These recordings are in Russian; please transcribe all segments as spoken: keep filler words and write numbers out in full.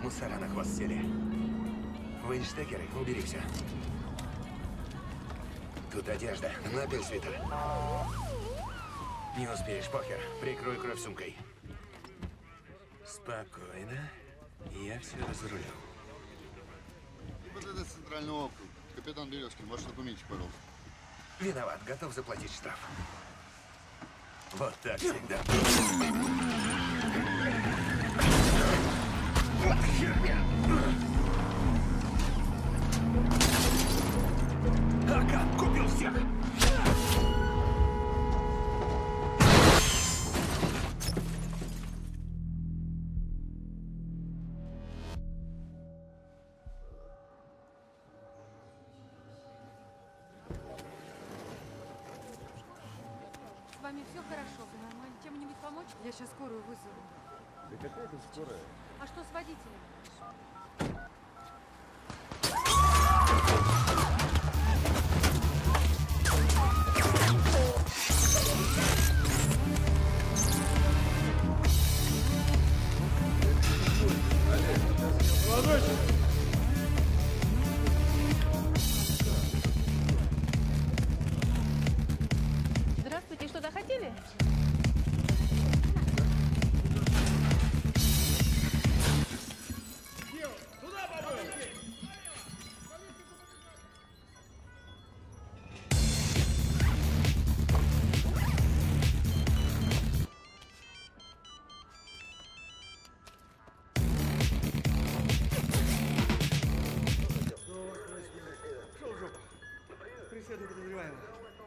Мусора на хвост сели. Вейнштекеры, убери все. Тут одежда, напиль свитер. Не успеешь, похер. Прикрой кровь сумкой. Спокойно. Я все разрулю. ГИБДД Центральный округ. Капитан Березкин, ваши документы, пожалуйста. Виноват, готов заплатить штраф. Вот так всегда. Вот херня! Акан купил всех! С вами все хорошо, вы нормально? Чем-нибудь помочь? Я сейчас скорую вызову. Да какая тут скорая? А что с водителем? Здравствуйте, что-то хотели? Преследую подозреваемого.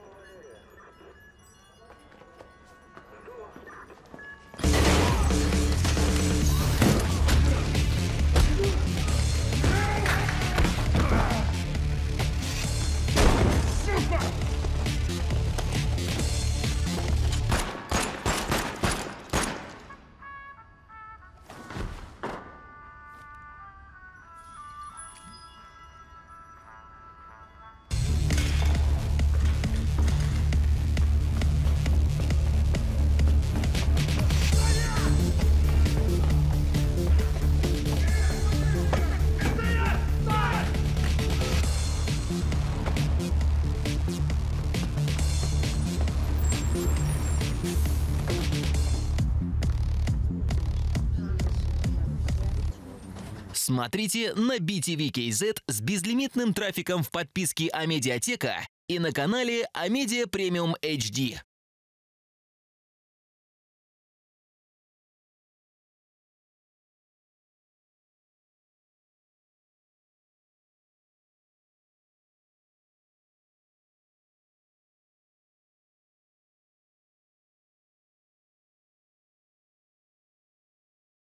Смотрите на би ти ви кей зет с безлимитным трафиком в подписке Амедиатека и на канале Амедиа Премиум эйч ди.